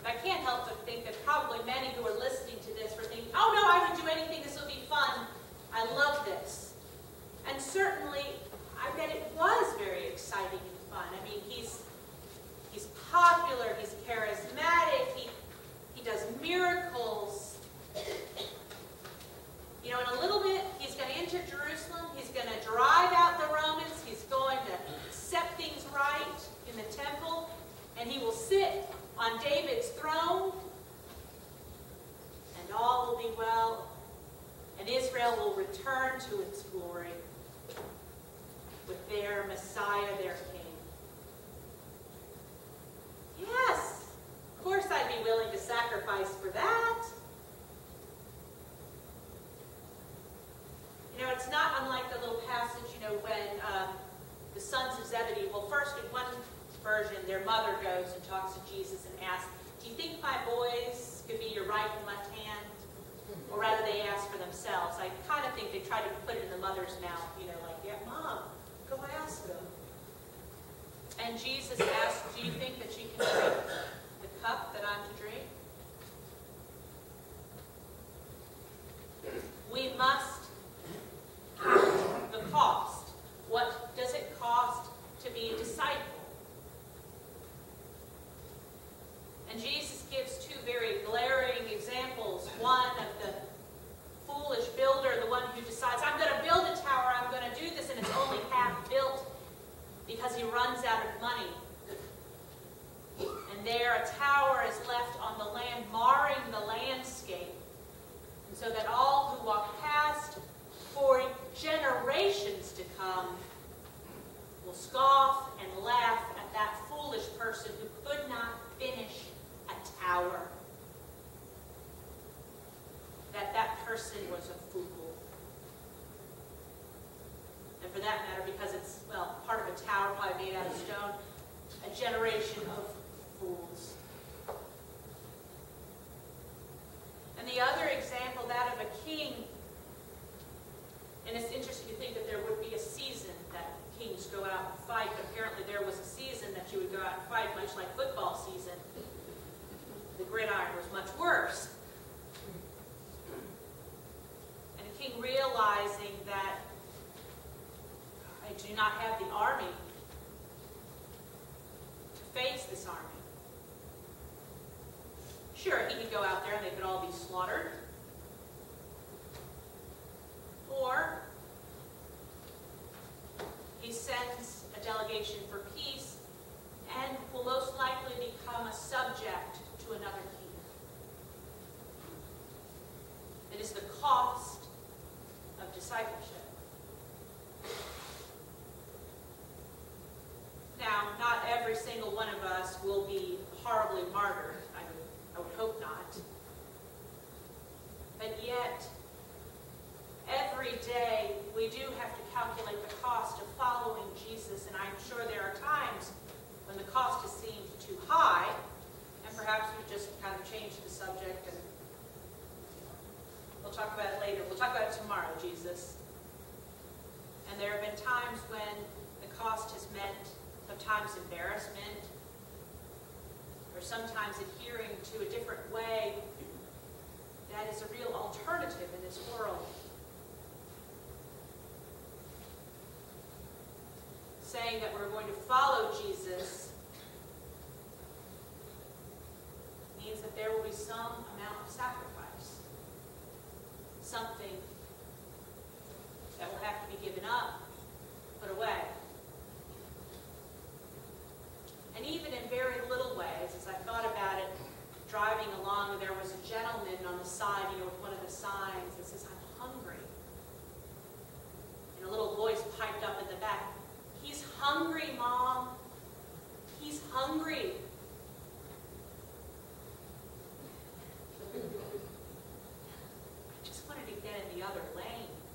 But I can't help but think that probably many who are listening to this were thinking, oh no, I would do anything, this will be fun. I love this. And certainly, I bet it was very exciting and fun. I mean, he's popular, he's charismatic, he does miracles. You know, in a little bit, he's going to enter Jerusalem, he's going to drive out the Romans, he's going to set things right in the temple, and he will sit on David's throne, and all will be well, and Israel will return to its glory with their Messiah, their King. Yes, of course I'd be willing to sacrifice for that. You know, it's not unlike the little passage, you know, when the sons of Zebedee, well, first in one version, their mother goes and talks to Jesus and asks, do you think my boys could be your right and left hand? Or rather, they ask for themselves. I kind of think they try to put it in the mother's mouth, you know, like, yeah, Mom, go ask them. And Jesus asks, do you think that you can drink the cup that I'm to drink? We must count the cost. What does it cost to be a disciple? And Jesus gives two very glaring examples. One of the foolish builder, the one who decides, I'm going to build a tower, I'm going to do this, and it's only half built because he runs out of money. And there a tower is left on the land, marring the landscape, and so that all who walk past for generations to come will scoff and laugh at that foolish person who could not finish a tower. That person was a fool. And for that matter, because it's, well, part of a tower probably made out of stone, a generation of fools. And the other example, that of a king, and it's interesting to think that there would be a season that kings go out and fight, but apparently there was a season that you would go out and fight, much like football season. The gridiron was much worse. And a king realizing that I do not have the army to face this army. Sure, he could go out there and they could all be slaughtered. Or he sends a delegation for peace and will most likely become a subject to another king. It is the cost of discipleship. Now, not every single one of us will be horribly martyred. I would hope not. But yet, every day we do have to calculate the cost of following Jesus, and I'm sure there are times when the cost has seemed too high, and perhaps we just kind of changed the subject, and we'll talk about it later. We'll talk about it tomorrow, Jesus. And there have been times when the cost has meant sometimes embarrassment, or sometimes adhering to a different way that is a real alternative in this world. Saying that we're going to follow Jesus means that there will be some amount of sacrifice. Something that will have to be given up, put away. And even in very little ways, as I thought about it, driving along, there was a gentleman on the side, you know, with one of the signs that says, I'm hungry. And a little voice piped up in the back, he's hungry, Mom. He's hungry. I just wanted to get in the other lane.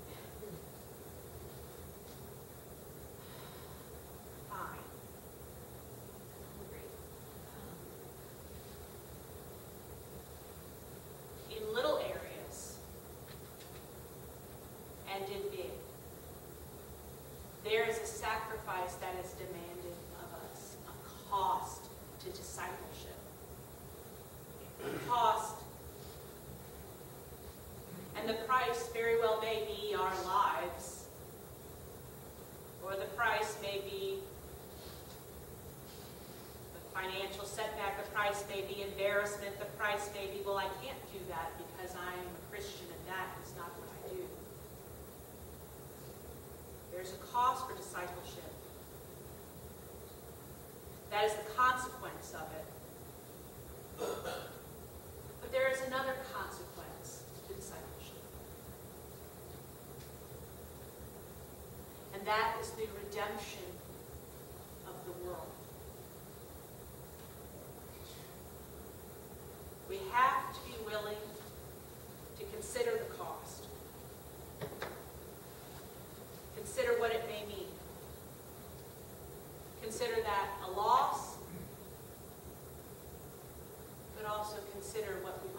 Fine. Hungry. In little areas and in big, there is a sacrifice that is demanded of us, a cost to discipleship. And the price very well may be our lives, or the price may be the financial setback, the price may be embarrassment, the price may be, well, I can't do that because I'm a Christian and that is not what I do. There's a cost for discipleship. That is the consequence of it. But there is another consequence to discipleship. And that is the redemption of the world. We have to be willing to consider the cost. Consider what it may mean. Consider that a loss, but also consider what we